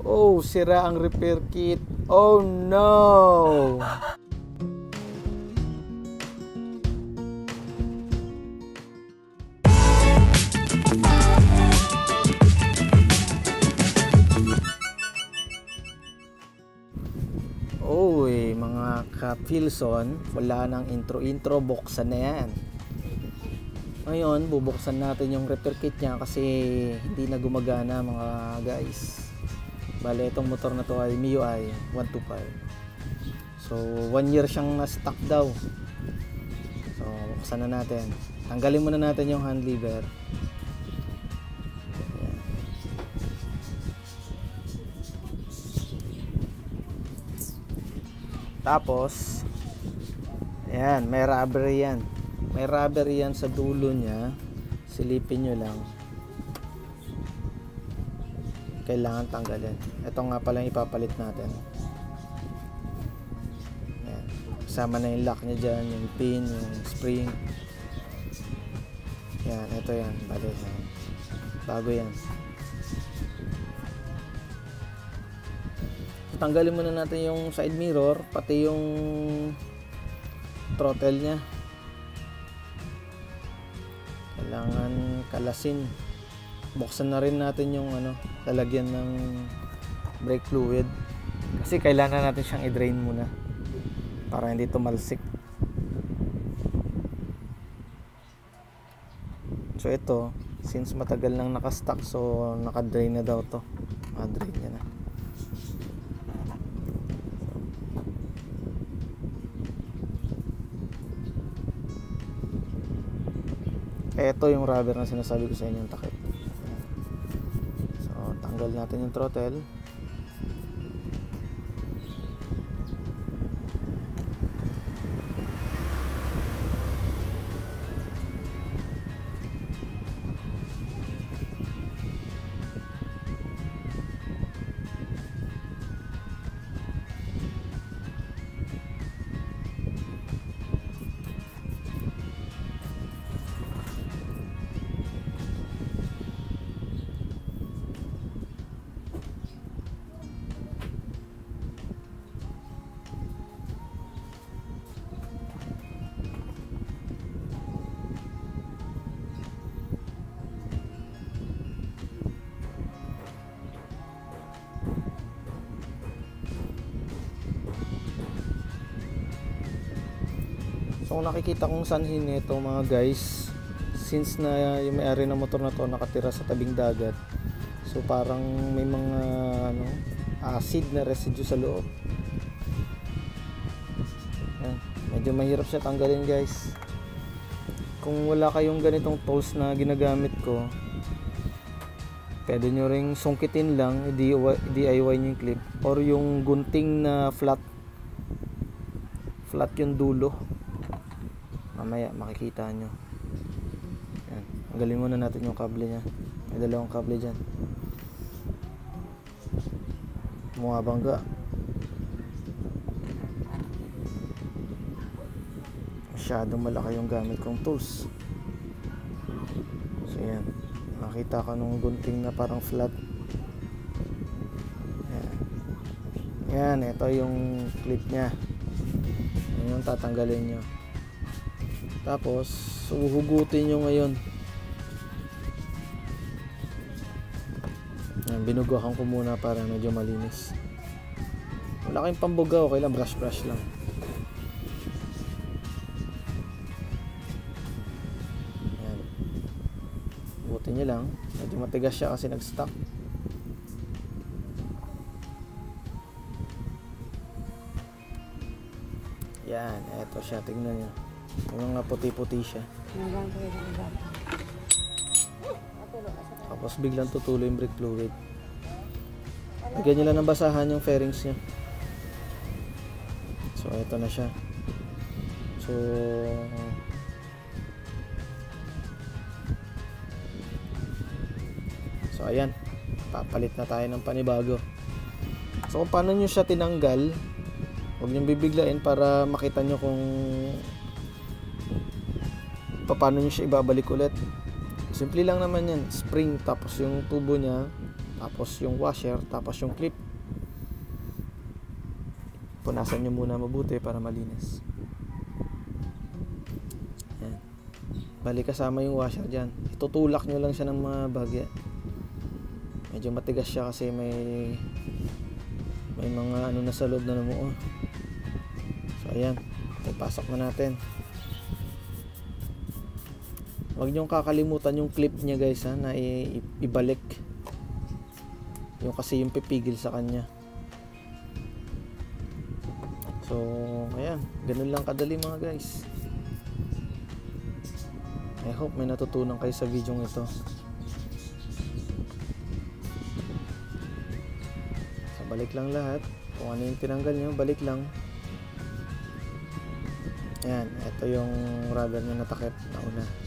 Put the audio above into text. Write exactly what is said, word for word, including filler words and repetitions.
Oh, sira ang repair kit. Oh no! Uy, mga ka-Philson, wala nang intro-intro, buksan na yan. Ngayon, bubuksan natin yung repair kit niya kasi hindi na gumagana mga guys. Bale, itong motor na to ay M I U I one two five. So, one year siyang na-stock daw. So, buksan na natin. Tanggalin muna natin yung hand lever. Ayan. Tapos, ayan, may rubber yan. May rubber yan sa dulo niya. Silipin nyo lang. Kailangan tanggalin. Ito nga pala yung ipapalit natin. Ayan. Kasama na yung lock niya dyan, yung pin, yung spring. Yan, ito yan. Bale, yan. Bago yan. Tanggalin muna natin yung side mirror, pati yung throttle niya. Kailangan kalasin. Buksan na rin natin yung ano, lalagyan ng brake fluid. Kasi kailangan natin siyang i-drain muna para hindi tumalsik. So ito, since matagal nang nakastock, so naka-drain na daw to. Naka-drain niya na. Ito yung rubber na sinasabi ko sa inyo, yung takip. So, tanggal natin yung throttle. So kung nakikita kong sanhin nito mga guys, since na yung may-ari ng motor na to nakatira sa tabing dagat, so parang may mga ano, acid na residue sa loob. Ayan, medyo mahirap siya tanggalin guys. Kung wala kayong ganitong tools na ginagamit ko, pwede nyo ring sungkitin lang, D I Y nyo yung clip, or yung gunting na flat flat yung dulo. Mamaya makikita nyo. Yan. Tanggalin muna natin yung kable nya. May dalawang kable dyan. Bumabangga. Masyadong malaki yung gamit kong tools. So yan. Makita ka nung gunting na parang flat. Yan. Yan. Ito yung clip nya. Yan yung tatanggalin nyo. Tapos, uhugutin nyo ngayon. Yan, binugahan ko muna para medyo malinis. Wala kayong pambuga, okay lang, brush brush lang. Yan. Uhugutin nyo lang. Medyo matigas siya kasi nag-stock. Yan, eto siya, tingnan nyo. Yung nga puti-puti siya. Tapos biglang tutuloy yung brake fluid. Lagyan nyo lang ng basahan yung fairings nya. So ito na siya. So So ayan, papalit na tayo ng panibago. So kung paano nyo siya tinanggal, huwag nyo bibiglain para makita nyo kung paano nyo siya ibabalik ulit. Simple lang naman yan. Spring, tapos yung tubo nya tapos yung washer, tapos yung clip. Punasan nyo muna mabuti para malinis. Yan. Bali kasama yung washer dyan. Itutulak nyo lang siya ng mga bagya. Medyo matigas siya kasi may may mga ano na sa loob na namuo. So ayan, ipasok na natin. Huwag nyo kakalimutan yung clip niya guys ha, na i- ibalik. Yung kasi yung pipigil sa kanya. So ayan, ganun lang kadali mga guys. I hope may natutunan kayo sa video ito. So balik lang lahat. Kung ano yung tinanggal nyo, balik lang. Ayan, ito yung rubber na natakip na una.